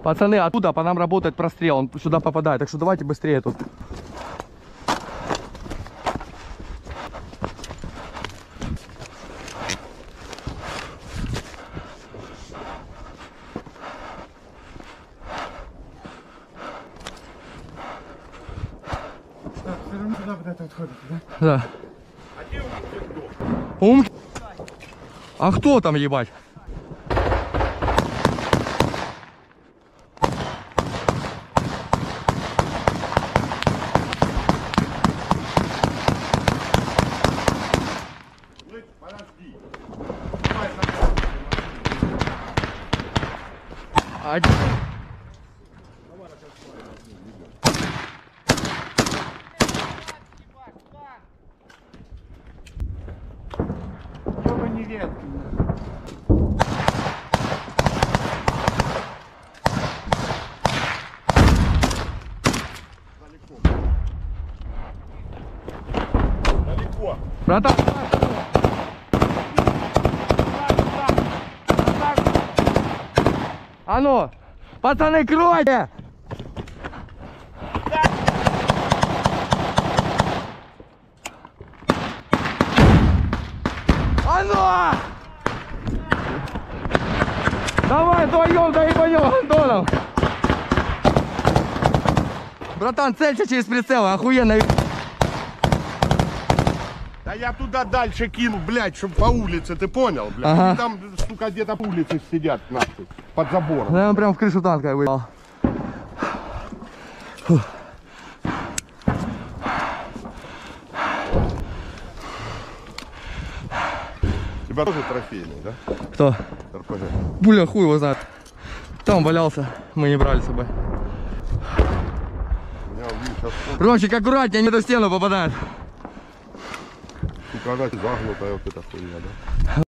Пацаны, оттуда по нам работает прострел, он сюда попадает, так что давайте быстрее тут. Сюда вот это отходит, да? Да. А где Умки? А кто там, ебать? Подожди. Ёба не ветки. Далеко. Братан, а ну, пацаны, кройте! А ну! Давай вдвоем доебанем Антоном! Братан, целься через прицел, охуенно! Да я туда дальше кину, блядь, чтобы по улице, ты понял, блядь? Ага. Они там, сука, где-то по улице сидят, нахуй, под забором. Я прям в крышу танка выебал. У тебя тоже трофейный, да? Кто? РПГ. Пуля, хуй его знает. Там валялся, мы не брали с собой. У меня сейчас, Ромчик, аккуратнее, не в эту стену попадает. сука, загнутая вот эта хуйня, да?